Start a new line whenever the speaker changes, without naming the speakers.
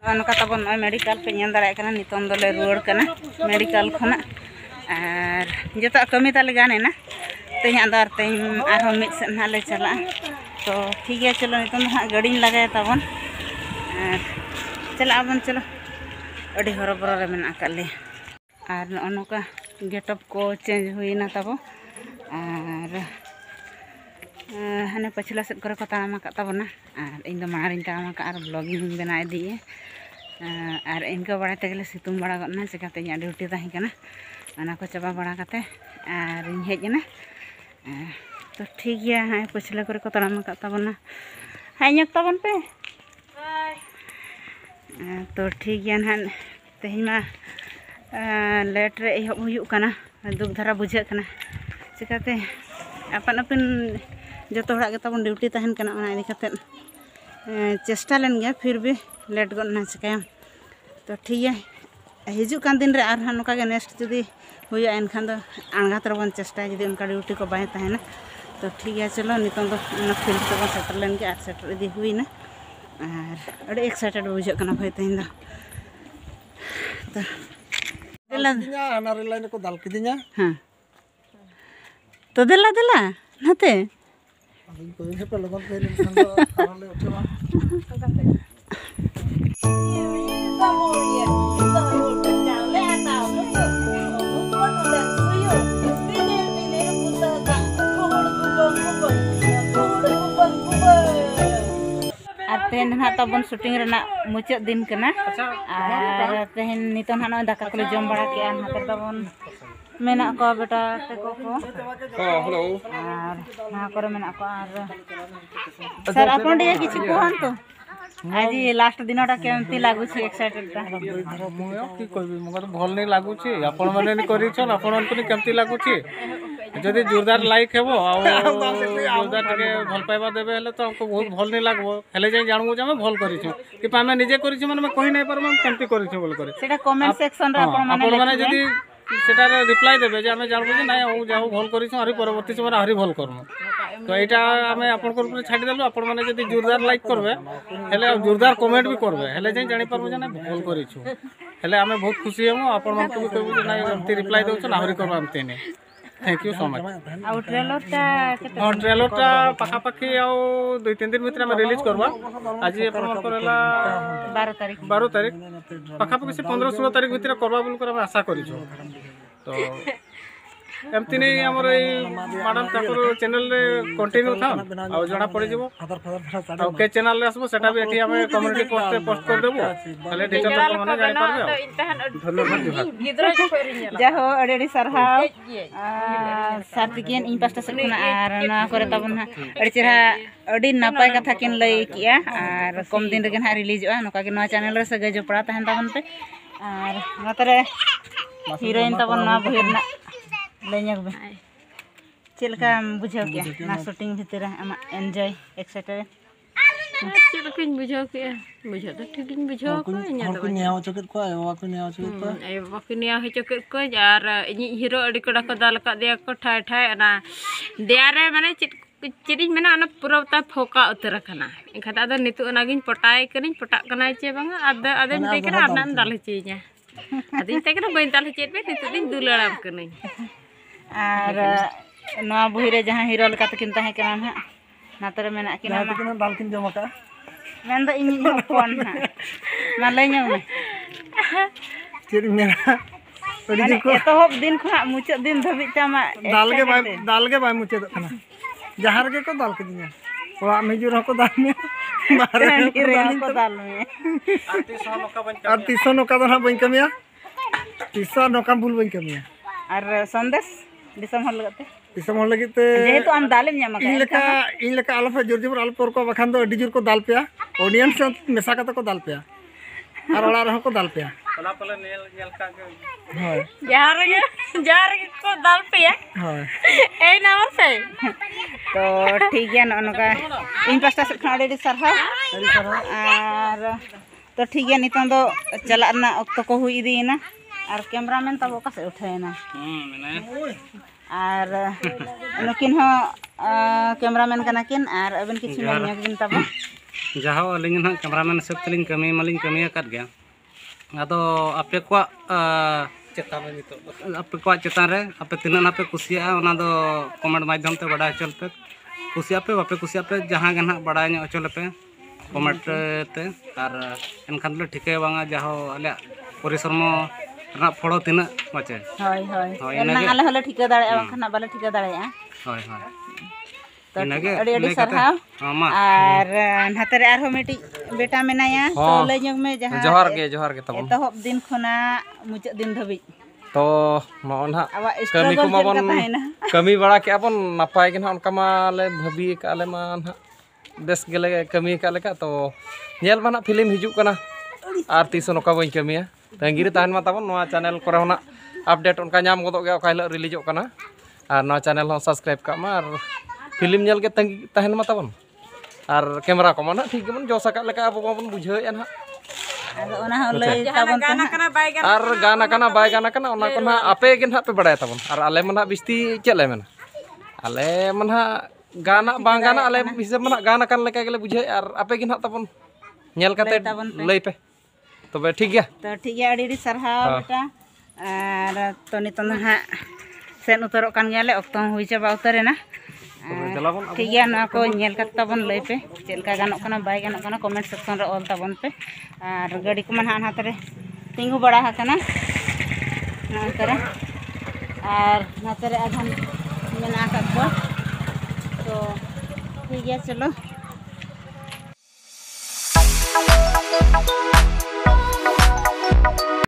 नौका तब मेडिकल पे नल दाड़ा नितों दोले रुआड़ कना मेडिकल खना और जो कमी ताले गानेना तेज दो तेज मिद से ना ले चला तो ठीक है चलो नितों हाँ गाड़ी लगाए तबन चला बन चलो अड़ी हरबरो रे मेना काले और नौका गेटअप को चेंज हुईना तब और हाने पछला सेट करे को तामा का तबना और इन दो मारिन तामा का और ब्लॉगिंग बना दिए और इनका बड़ा तगले सितुंग बड़ा गना चिकाते इᱧ ड्यूटी ताही कना अना को चाबा बड़ा कते और इन हेजना तो ठीक गया हाय पछला करे को तामा का तबना हाय ñक तबन पे तो ठीक गया ना तेज मा लेट रे एहब हुयुग कना दुख धारा बुझे कना चिकाते अपन अपन जो तबन ड्यूटी तहन कना ओना इदी कते चेष्टा लेन गया फिर भी लेट गना चिकाया तो ठीक है हिजू कान दिन रे आर नौका के नेक्स्ट जुदी हुआ एनखान दो आणगात रबन चेष्टा जुदी उनका ड्यूटी को बाय तहना तो ठीक है चलो नितों दो फील्ड तबन सेटर लेन के आर सेटर इदी हुईना और अड़ी एक्साइटेड बुझे कना भाई तहन दो तो
लाइन को दाल किदिया
हां तो देला देला नाते तेहन ना तबन शूटिंग रेना मुचाद दिन कना और तेहन नितों ना दाका को जम बड़ा के हाते तबन मेना को बेटा तको को
हेलो
और ना करे मेना को और सर अपन दिया किछि कोहन तो आज लास्ट दिनटा केमती लागु छै एक्साइटेड ता
की कहबी मगर तो भल नहीं लागु छी अपन माने नहीं करी छन अपन को केमती लागु छी जदि जोरदार लाइक हेबो आ जोरदार के भल पाइबा देबे हले तो हमको बहुत भल नहीं लागबो हले जे जानबो जे हम भल करी छी कि पामे निजे करी छी माने कहि नहीं परम केमती करी छी बोल करे
सेटा कमेंट सेक्शन रे अपन
माने जदि सेटा रिप्लाई देबे जे हमें जानबो जे नहीं हम जाऊ भल करी छी आरी परवर्ती समय आरी भल करमु तो एटा हमें अपन को ऊपर छाडी देलु अपन माने जदि जोरदार लाइक करबे हले जोरदार कमेंट भी करबे हले जे जानि परबो जे ना भल करी छु हले हमें बहुत खुशी हम अपन मन को भी कहबो जे ना एमती रिप्लाई दउ छ ना आरी करबा हमते ने थैंक यू सो मच
और
ट्रेलर टा पाखा पाखी आ 2-3 दिन भीतर में रिलीज करबा आज अपन मन करला 12 तारीख पाखा पाखी से 15-16 तारीख भीतर करबा बोल कर हम आशा करी छु तो एमती नहीं हमर मैडम ताकर चैनल रे कंटिन्यू था आ जणा पड़ जीवो आ के चैनल रे आसबो सेटा भी एठी हमें कम्युनिटी पोस्ट कर देबो पहले डिटेल तो माने जानि परबे धन्यवाद
जाहो अडेडी सरहाव सार्तिकियन इन पास्टा से खुना आर ना करे तबन अडी चेहरा अडी नापाय कथा किन लई किया आर कम दिन रे ना रिलीजवा नोका के नवा चैनल रे सगे जोपड़ा तहन तबन पे आर नतरे हीरोइन तबन ना भइरना लेញबे चेलका बुझाव के ना शूटिंग भीतर आम एंजॉय एक्साइटेड
चेलकिन बुझाव के बुझाव तो ठीक बुझाव को इना तो
नेहा चकेट को आयो को नेहा चकेट को
ए बाकी नेहा हे चकेट को यार इनी हीरो अडी कड़ा को दाल का दिया को ठाय ठाय ना दिया रे माने चिरिज मेना अन पुरवता फोका उतर कना एखादा अद नितु अनागिन पटाय करिन पटा कना चे बांगा अद अदन ते करा अदन दाल चेजा अदिन ते करा बइन दाल चेत बे नितु दिन दुलड़ाम कनै
और नवा बुही रे जहां हीरो लका तकिन ताहे कना ना नातरे मेना किना
दाल किन जमा का
मेन दो इन फोन ना मा लेញमें
चिर मेना ओडी को
एतहब दिन खुना मुचाद दिन धबि तमा
दाल के बाय मुचाद खाना जहार के को दाल के दिया ओरा मेजुर को दाल में बाहर
को दाल में
और 300 नोका दो ना बइन कमिया 300 नोका बुल बइन कमिया
और संदेश दिसम हल लगते
दिसम हल लगते
जेहेतु आम दालेम ᱧᱟᱢ का
इन लेका आलफा जोर जोर आल पर को बखान दो अडी जोर को दाल पे ऑडियंस मेसा कते को दाल पे और ओड़ा रह को दाल पे पला पला नेल का के हां
जार को दाल पे
हां
ए नाम से
तो ठीक है नका इन पास्टा से खाड़ी सरहा और तो ठीक है नितों दो चला ना अक्तो को हुई दीना और कैमरामैन तब ओका से उठाएना और नुकिन हो कैमरामैन कना किन और अबन किछि मेन तब
जहाँ अलिंग ना कैमरामैन हिसाब तेलिंग कमी मालिंग कमी अकाद गया अदो आपे को चेतान रे आपे तिना ना पे कुसिया ओना दो कमेंट माध्यम ते बड़ा चल पे कुसिया पे बापे कुसिया पे जहाँ के ना बड़ा चल पे कमेंट ते और एनखान ले ठिके बांगा जहाँ अले परिश्रम ना फड़ो तिना माचे
होय होय एना आले हले ठिका दाड़े बांखान बाले ठिका दाड़े
होय होय
अड़ी सरहाव और नाते रे आरो मिटी बेटा मेनाया तो ले जंग में जहां जोहार के तब एतहब दिन खना मुचाद दिन धबी
तो ना कमी को माबन कमी बड़ा के अपन नपाय के ना उनका माले भाबी काले मा ना बेस गेले कमी काले का तो नेल माना फिल्म हिजू कना आर तीस नोका बई कमिया तंगिरे ताहन मा तबन नोआ चैनल करे होना अपडेट उनका नाम गोदो गे ओका हिलो रिलीजो कना और नोआ चैनल हो सब्सक्राइब का मा और फिल्म नेल के तंगी ताहन मा तबन और कैमरा को माना ठीक मन जोसा का लेका अब बन बुझे ना
आदो ओना लय तबन गाना कना बाय गाना
और गाना कना बाय गाना कना ओना को ना आपे गे ना पे बड़ाय तबन और आले मना बिस्ती चले मेना आले मना गाना बांग गाना आले हिसाब मना गाना कन लेका गेले बुझे और आपे गे ना तबन नेल कते लय पे तबे ठीक गया
तो ठीक गया अड़ी सरहाव बेटा और तो नितन हा सेन उतरो कान गयाले ऑक्तो हुई चाबा उतरे ना ठीक गया ना को नेल कत तबन लय पे चेलका गानो कना बाय गानो कना कमेंट सेक्शन रे ऑल तबन पे और गाड़ी को मन हाथ रे तिंगु बड़ा हकना ना करे और नाते रे आधन मेना का तो ठीक गया चलो